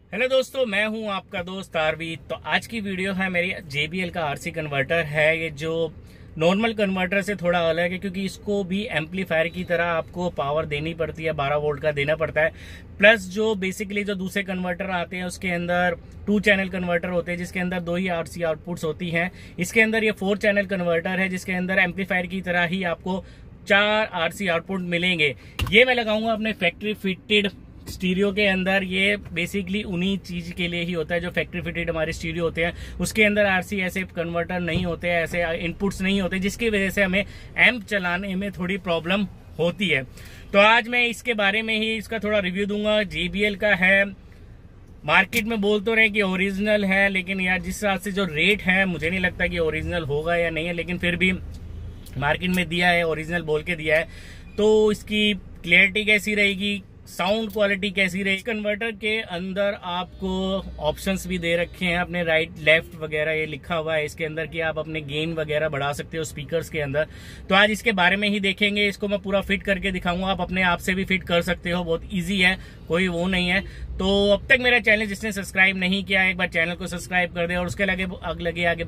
Hello दोस्तों, मैं हूं आपका दोस्त आरवी। तो आज की वीडियो है मेरी JBL का RC कन्वर्टर है। ये जो नॉर्मल कन्वर्टर से थोड़ा अलग है क्योंकि इसको भी एम्पलीफायर की तरह आपको पावर देनी पड़ती है, 12 वोल्ट का देना पड़ता है। प्लस जो बेसिकली जो दूसरे कन्वर्टर आते हैं उसके अंदर 2 चैनल कन्वर्टर होते हैं जिसके अंदर 2 ही RC आउटपुट्स होती हैं। इसके अंदर ये 4 चैनल कन्वर्टर है जिसके अंदर एम्पलीफायर की तरह ही आपको 4 RC आउटपुट मिलेंगे। ये मैं लगाऊंगा अपने फैक्ट्री फिटेड स्टीरियो के अंदर। ये बेसिकली उन्हीं चीज के लिए ही होता है जो फैक्ट्री फिटेड हमारे स्टीरियो होते हैं। उसके अंदर RC ऐसे कन्वर्टर नहीं होते हैं, ऐसे इनपुट्स नहीं होते, जिसकी वजह से हमें एम्प चलाने में थोड़ी प्रॉब्लम होती है। तो आज मैं इसके बारे में ही इसका थोड़ा रिव्यू दूंगा। JBL का है, मार्केट में बोल तो रहे कि ओरिजिनल है, लेकिन यार जिस हिसाब से जो रेट है मुझे नहीं लगता कि ओरिजिनल होगा या नहीं है, लेकिन फिर भी मार्केट में दिया है, ओरिजिनल बोल के दिया है। तो इसकी क्लियरिटी कैसी रहेगी, साउंड क्वालिटी कैसी रही। कन्वर्टर के अंदर आपको ऑप्शंस भी दे रखे हैं, अपने राइट लेफ्ट वगैरह ये लिखा हुआ है इसके अंदर कि आप अपने गेन वगैरह बढ़ा सकते हो स्पीकर्स के अंदर। तो आज इसके बारे में ही देखेंगे। इसको मैं पूरा फिट करके दिखाऊंगा, आप अपने आप से भी फिट कर सकते हो, बहुत ईजी है, कोई वो नहीं है। तो अब तक मेरा चैनल जिसने सब्सक्राइब नहीं किया एक बार चैनल को सब्सक्राइब कर दे और उसके लगे आगे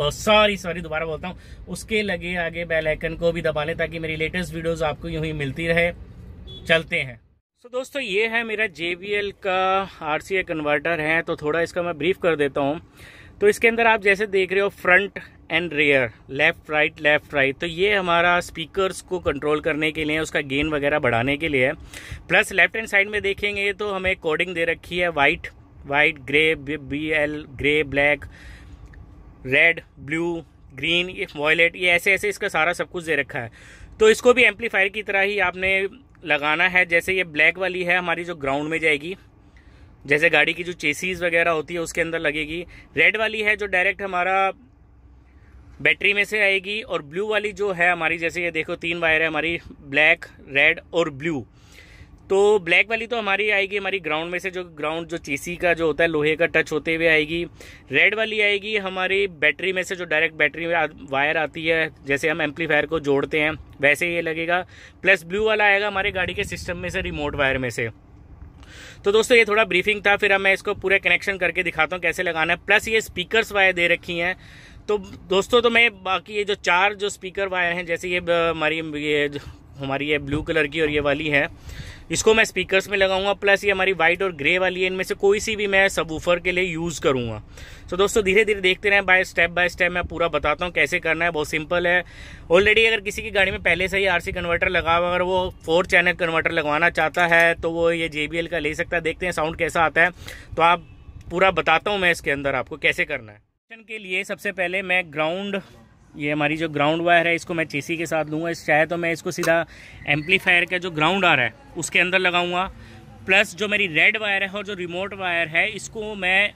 दोबारा बोलता हूँ, उसके लगे आगे बेल आइकन को भी दबा लें ताकि मेरी लेटेस्ट वीडियोस आपको यूं ही मिलती रहे। चलते हैं। तो दोस्तों ये है मेरा JBL का RCA कन्वर्टर है। तो थोड़ा इसका मैं ब्रीफ कर देता हूँ। तो इसके अंदर आप जैसे देख रहे हो front and rear, left right, तो ये हमारा स्पीकर्स को कंट्रोल करने के लिए, उसका गेन वगैरह बढ़ाने के लिए है। प्लस लेफ्ट हैंड साइड में देखेंगे तो हमें कोडिंग दे रखी है white, grey, BL, grey, black, red, blue, green, ये वॉयलेट, ये ऐसे इसका सारा सब कुछ दे रखा है। तो इसको भी एम्पलीफायर की तरह ही आपने लगाना है। जैसे ये ब्लैक वाली है हमारी जो ग्राउंड में जाएगी, जैसे गाड़ी की जो चेसीज वगैरह होती है उसके अंदर लगेगी। रेड वाली है जो डायरेक्ट हमारा बैटरी में से आएगी, और ब्लू वाली जो है हमारी, जैसे ये देखो 3 वायर है हमारी, ब्लैक, रेड और ब्लू। तो ब्लैक वाली तो हमारी आएगी हमारी ग्राउंड में से, जो चेसी का जो होता है लोहे का टच होते हुए आएगी। रेड वाली आएगी हमारी बैटरी में से, जो डायरेक्ट बैटरी में वायर आती है, जैसे हम एम्पलीफायर को जोड़ते हैं वैसे ये लगेगा। प्लस ब्लू वाला आएगा हमारे गाड़ी के सिस्टम में से, रिमोट वायर में से। तो दोस्तों ये थोड़ा ब्रीफिंग था, फिर अब मैं इसको पूरे कनेक्शन करके दिखाता हूँ कैसे लगाना है। प्लस ये स्पीकर्स वायर दे रखी हैं। तो दोस्तों तो मैं बाकी ये जो 4 जो स्पीकर वायर हैं, जैसे ये हमारी ये ब्लू कलर की और ये वाली है, इसको मैं स्पीकर्स में लगाऊंगा। प्लस ये हमारी वाइट और ग्रे वाली है, इनमें से कोई सी भी मैं सबवूफर के लिए यूज करूंगा। तो दोस्तों धीरे धीरे देखते रहें, बाय स्टेप मैं पूरा बताता हूं कैसे करना है। बहुत सिंपल है। ऑलरेडी अगर किसी की गाड़ी में पहले से ही RC कन्वर्टर लगा हुआ, अगर वो 4 चैनल कन्वर्टर लगवाना चाहता है तो वो ये JBL का ले सकता है। देखते हैं साउंड कैसा आता है, तो आप पूरा बताता हूँ मैं इसके अंदर आपको कैसे करना है। के लिए सबसे पहले मैं ग्राउंड, ये हमारी जो ग्राउंड वायर है इसको मैं चेसी के साथ लूँगा। चाहे तो मैं इसको सीधा एम्पलीफायर का जो ग्राउंड आ रहा है उसके अंदर लगाऊंगा। प्लस जो मेरी रेड वायर है और जो रिमोट वायर है, इसको मैं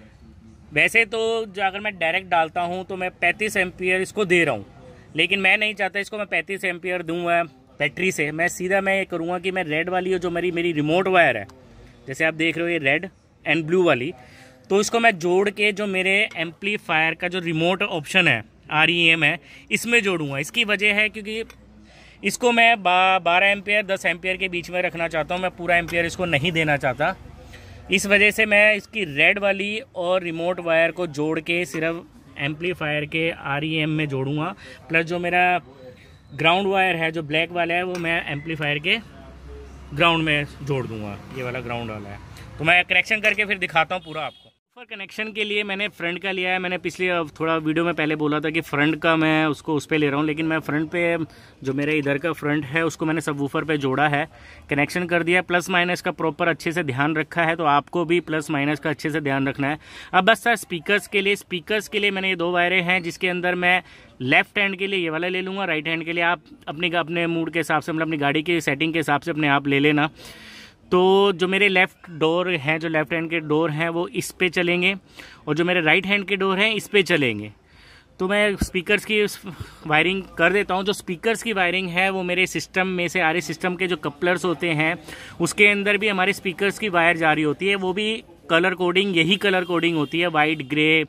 वैसे तो अगर मैं डायरेक्ट डालता हूं तो मैं 35 एम्पियर इसको दे रहा हूं, लेकिन मैं नहीं चाहता इसको मैं 35 एम्पियर दूंगा बैटरी से। मैं सीधा मैं ये करूँगा कि मैं रेड वाली जो मेरी रिमोट वायर है, जैसे आप देख रहे हो ये रेड एंड ब्लू वाली, तो इसको मैं जोड़ के जो मेरे एम्पलीफायर का जो रिमोट ऑप्शन है REM है, इसमें जोड़ूंगा। इसकी वजह है क्योंकि इसको मैं 12 एम्पियर 10 एम्पियर के बीच में रखना चाहता हूँ, मैं पूरा एम्पियर इसको नहीं देना चाहता। इस वजह से मैं इसकी रेड वाली और रिमोट वायर को जोड़ के सिर्फ एम्पलीफायर के REM में जोड़ूंगा। प्लस जो मेरा ग्राउंड वायर है जो ब्लैक वाला है, वो मैं एम्पलीफायर के ग्राउंड में जोड़ दूंगा। ये वाला ग्राउंड वाला है। तो मैं कनेक्शन करके फिर दिखाता हूँ पूरा आपको। कनेक्शन के लिए मैंने फ्रंट का लिया है। मैंने पिछले थोड़ा वीडियो में पहले बोला था कि फ्रंट का मैं उसको उस पे ले रहा हूँ, लेकिन मैं फ्रंट पे जो मेरे इधर का फ्रंट है उसको मैंने सबवूफर पे जोड़ा है, कनेक्शन कर दिया। प्लस माइनस का प्रॉपर अच्छे से ध्यान रखा है, तो आपको भी प्लस माइनस का अच्छे से ध्यान रखना है। अब बस सर स्पीकर्स के लिए मैंने ये 2 वायरें हैं, जिसके अंदर मैं लेफ्ट हैंड के लिए ये वाला ले लूँगा, राइट हैंड के लिए आप अपने मूड के हिसाब से, मतलब अपनी गाड़ी की सेटिंग के हिसाब से अपने आप ले लेना। तो जो मेरे लेफ्ट डोर हैं, जो लेफ्ट हैंड के डोर हैं वो इस पे चलेंगे, और जो मेरे राइट हैंड के डोर हैं इस पे चलेंगे। तो मैं स्पीकर्स की वायरिंग कर देता हूँ। जो स्पीकर्स की वायरिंग है वो मेरे सिस्टम में से आ रही, सिस्टम के जो कपलर्स होते हैं उसके अंदर भी हमारे स्पीकर्स की वायर जा रही होती है। वो भी कलर कोडिंग, यही कलर कोडिंग होती है, वाइट, ग्रे,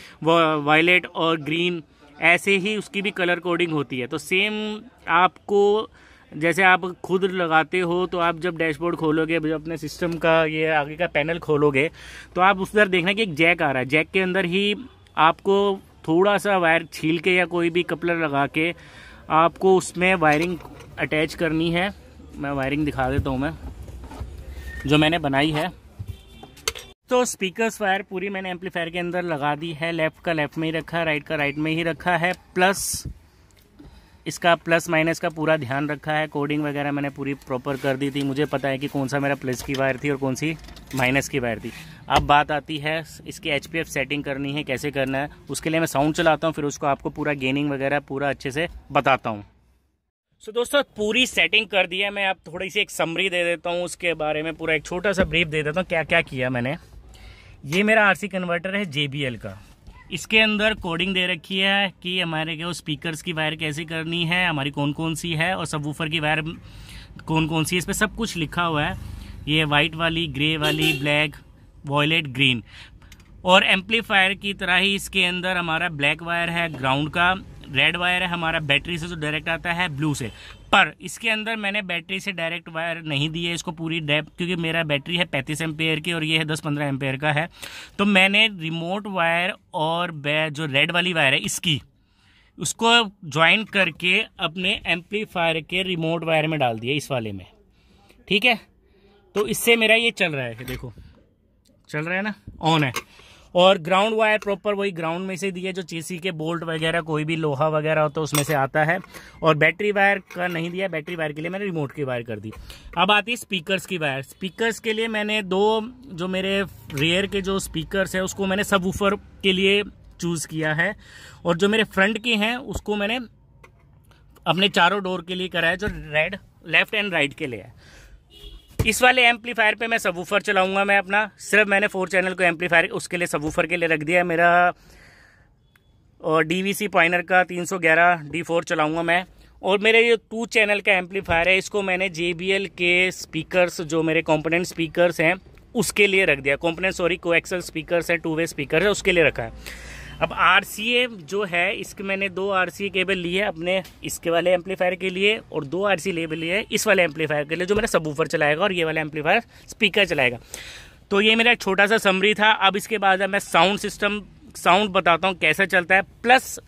वायलेट और ग्रीन, ऐसे ही उसकी भी कलर कोडिंग होती है। तो सेम आपको जैसे आप खुद लगाते हो तो आप जब डैशबोर्ड खोलोगे, जब अपने सिस्टम का ये आगे का पैनल खोलोगे तो आप उस तरह देखना कि एक जैक आ रहा है, जैक के अंदर ही आपको थोड़ा सा वायर छील के या कोई भी कपलर लगा के आपको उसमें वायरिंग अटैच करनी है। मैं वायरिंग दिखा देता हूँ मैं जो मैंने बनाई है। तो स्पीकर्स वायर पूरी मैंने एम्पलीफायर के अंदर लगा दी है। लेफ़्ट का लेफ़्ट में ही रखा है, राइट का राइट में ही रखा है, प्लस इसका प्लस माइनस का पूरा ध्यान रखा है। कोडिंग वगैरह मैंने पूरी प्रॉपर कर दी थी, मुझे पता है कि कौन सा मेरा प्लस की वायर थी और कौन सी माइनस की वायर थी। अब बात आती है इसकी HPF सेटिंग करनी है, कैसे करना है। उसके लिए मैं साउंड चलाता हूँ, फिर उसको आपको पूरा गेनिंग वगैरह पूरा अच्छे से बताता हूँ। सो दोस्तों पूरी सेटिंग कर दी है। मैं अब थोड़ी सी एक समरी दे देता हूँ उसके बारे में, पूरा एक छोटा सा ब्रीफ दे देता हूँ क्या क्या किया मैंने। ये मेरा RC कन्वर्टर है JBL का। इसके अंदर कोडिंग दे रखी है कि हमारे को स्पीकर्स की वायर कैसे करनी है, हमारी कौन कौन सी है, और सबवूफर की वायर कौन कौन सी है, इस पर सब कुछ लिखा हुआ है। ये वाइट वाली, ग्रे वाली, ब्लैक, वॉयलेट, ग्रीन। और एम्पलीफायर की तरह ही इसके अंदर हमारा ब्लैक वायर है ग्राउंड का, रेड वायर है हमारा बैटरी से जो डायरेक्ट आता है ब्लू से। पर इसके अंदर मैंने बैटरी से डायरेक्ट वायर नहीं दी है इसको पूरी डेप्थ, क्योंकि मेरा बैटरी है 35 एम्पेयर की और ये है 10-15 एम्पेयर का है। तो मैंने रिमोट वायर और जो रेड वाली वायर है इसकी उसको ज्वाइन करके अपने एम्पलीफायर के रिमोट वायर में डाल दिया, इस वाले में। ठीक है, तो इससे मेरा ये चल रहा है, देखो चल रहा है ना, ऑन है। और ग्राउंड वायर प्रॉपर वही ग्राउंड में से दिया जो चेसी के बोल्ट वगैरह कोई भी लोहा वगैरह होता है उसमें से आता है। और बैटरी वायर का नहीं दिया, बैटरी वायर के लिए मैंने रिमोट की वायर कर दी। अब आती है स्पीकर्स की वायर। स्पीकर्स के लिए मैंने दो जो मेरे रेयर के जो स्पीकर्स है उसको मैंने सबवूफर के लिए चूज़ किया है, और जो मेरे फ्रंट के हैं उसको मैंने अपने चारों डोर के लिए करा है, जो रेड लेफ्ट एंड राइट के लिए है। इस वाले एम्पलीफायर पे मैं सबवूफर चलाऊंगा। मैं अपना सिर्फ मैंने 4 चैनल को एम्पलीफायर उसके लिए सबवूफर के लिए रख दिया है मेरा, और DVC पॉइनर का 311 D4 चलाऊंगा मैं। और मेरे ये 2 चैनल का एम्पलीफायर है, इसको मैंने JBL के स्पीकर्स जो मेरे कंपोनेंट स्पीकर्स हैं उसके लिए रख दिया। कंपोनेंट कोएक्सल स्पीकर्स हैं, 2 वे स्पीकर है, उसके लिए रखा है। अब RCA जो है इसके मैंने 2 RCA केबल लिए अपने इसके वाले एम्पलीफायर के लिए, और 2 RCA लेबल लिए इस वाले एम्पलीफायर के लिए जो मेरा सबवूफर चलाएगा और ये वाला एम्पलीफायर स्पीकर चलाएगा। तो ये मेरा एक छोटा सा समरी था। अब इसके बाद मैं साउंड बताता हूँ कैसा चलता है, प्लस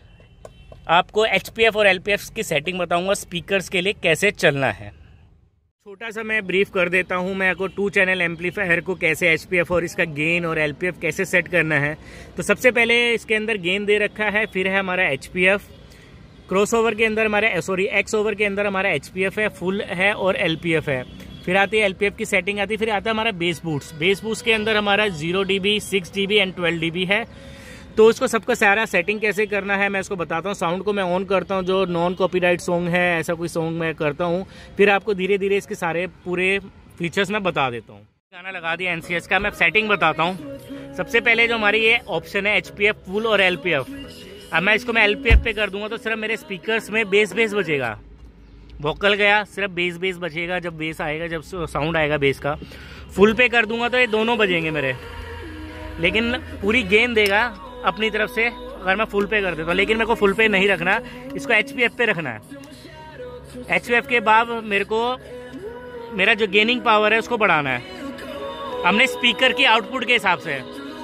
आपको HPF और LPF की सेटिंग बताऊँगा स्पीकर्स के लिए कैसे चलना है। छोटा सा मैं ब्रीफ कर देता हूँ मैं आपको 2 चैनल एम्पलीफायर को कैसे HPF और इसका गेन और LPF कैसे सेट करना है। तो सबसे पहले इसके अंदर गेन दे रखा है, फिर है हमारा HPF, क्रॉसओवर के अंदर हमारा एक्स ओवर के अंदर हमारा HPF है, फुल है और LPF है। फिर आती है LPF की सेटिंग आती है, फिर आता है हमारा बेस बूट्स के अंदर हमारा 0 dB, 6 dB एंड 12 dB है। तो इसको सबका सारा सेटिंग कैसे करना है मैं इसको बताता हूँ। साउंड को मैं ऑन करता हूँ, जो नॉन कॉपीराइट सॉन्ग है ऐसा कोई सॉन्ग मैं करता हूँ, फिर आपको धीरे धीरे इसके सारे पूरे फीचर्स मैं बता देता हूँ। गाना लगा दिया NCS का, मैं सेटिंग बताता हूँ। सबसे पहले जो हमारी ये ऑप्शन है HPF फुल और LPF। अब मैं इसको मैं LPF पे कर दूंगा तो सिर्फ मेरे स्पीकर्स में बेस बजेगा, वोकल गया, सिर्फ बेस बजेगा। जब बेस आएगा, जब साउंड आएगा बेस का। फुल पे कर दूंगा तो ये दोनों बजेंगे मेरे, लेकिन पूरी गेन देगा अपनी तरफ से अगर मैं फुल पे कर देता हूँ। लेकिन मेरे को फुल पे नहीं रखना, इसको HPF पे रखना है। HPF के बाद मेरे को मेरा जो गेनिंग पावर है उसको बढ़ाना है हमने स्पीकर की आउटपुट के हिसाब से।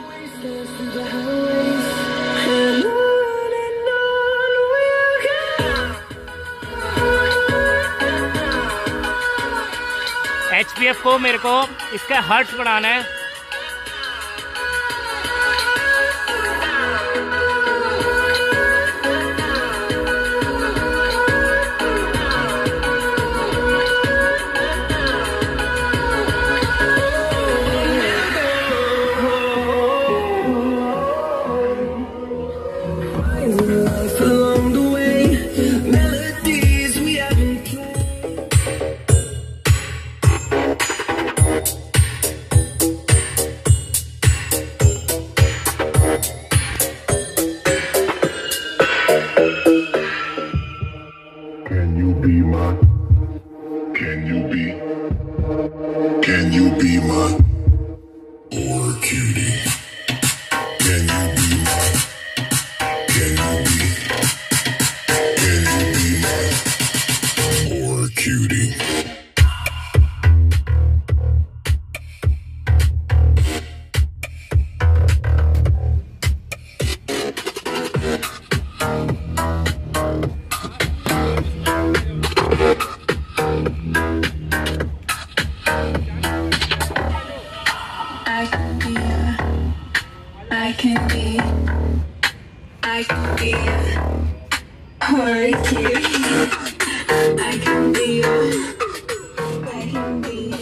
HPF को मेरे को इसका हर्ट्ज बढ़ाना है। I can be I can be I can be hurricane. I can be I can be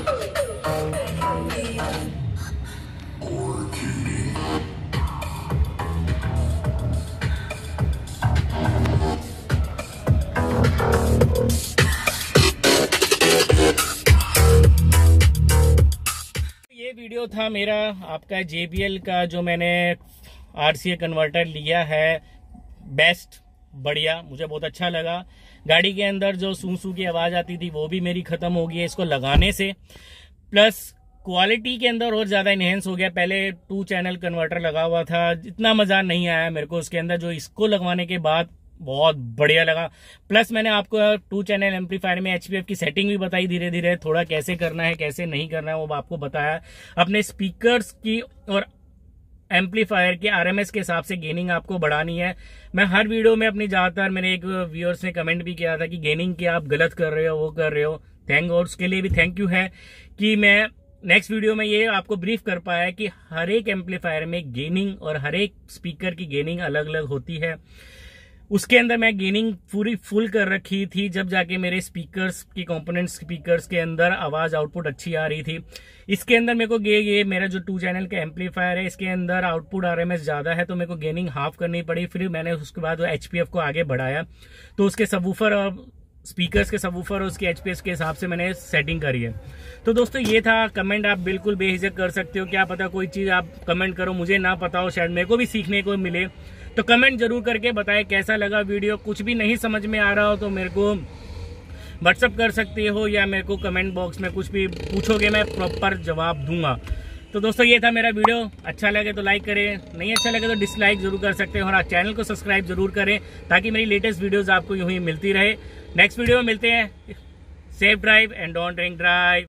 ये वीडियो था मेरा आपका JBL का, जो मैंने RCA कन्वर्टर लिया है। बेस्ट, बढ़िया, मुझे बहुत अच्छा लगा। गाड़ी के अंदर जो सू की आवाज़ आती थी वो भी मेरी ख़त्म हो गई है इसको लगाने से। प्लस क्वालिटी के अंदर और ज़्यादा इन्हेंस हो गया। पहले 2 चैनल कन्वर्टर लगा हुआ था, इतना मज़ा नहीं आया मेरे को उसके अंदर, जो इसको लगवाने के बाद बहुत बढ़िया लगा। प्लस मैंने आपको 2 चैनल एम्पलीफायर में HPF की सेटिंग भी बताई, धीरे धीरे थोड़ा कैसे करना है कैसे नहीं करना है वो आपको बताया। अपने स्पीकर्स की और एम्पलीफायर के RMS के हिसाब से गेनिंग आपको बढ़ानी है। मैं हर वीडियो में अपनी ज़्यादातर, मेरे एक व्यूअर्स ने कमेंट भी किया था कि गेनिंग की आप गलत कर रहे हो, वो कर रहे हो। थैंक गॉड, उसके लिए भी थैंक यू है कि मैं नेक्स्ट वीडियो में ये आपको ब्रीफ कर पाया कि हर एक एम्पलीफायर में गेनिंग और हर एक स्पीकर की गेनिंग अलग अलग होती है। उसके अंदर मैं गेनिंग पूरी फुल कर रखी थी, जब जाके मेरे स्पीकर्स की कंपोनेंट्स स्पीकर्स के अंदर आवाज आउटपुट अच्छी आ रही थी। इसके अंदर मेरे को ये मेरा जो 2 चैनल का एम्पलीफायर है, इसके अंदर आउटपुट RMS ज्यादा है, तो मेरे को गेनिंग हाफ करनी पड़ी। फिर मैंने उसके बाद HPF को आगे बढ़ाया, तो उसके सबवूफर और स्पीकर्स के सबवूफर और उसके HPF के हिसाब से मैंने सेटिंग करी है। तो दोस्तों ये था। कमेंट आप बिल्कुल बेहिचक कर सकते हो, क्या पता कोई चीज आप कमेंट करो मुझे ना पता हो, शायद मेरे को भी सीखने को मिले। तो कमेंट जरूर करके बताएं कैसा लगा वीडियो। कुछ भी नहीं समझ में आ रहा हो तो मेरे को व्हाट्सअप कर सकते हो, या मेरे को कमेंट बॉक्स में कुछ भी पूछोगे, मैं प्रॉपर जवाब दूंगा। तो दोस्तों ये था मेरा वीडियो। अच्छा लगे तो लाइक करें, नहीं अच्छा लगे तो डिसलाइक जरूर कर सकते हैं, और आप चैनल को सब्सक्राइब जरूर करें ताकि मेरी लेटेस्ट वीडियोज आपको यूं ही मिलती रहे। नेक्स्ट वीडियो में मिलते हैं। Safe drive and don't drink drive.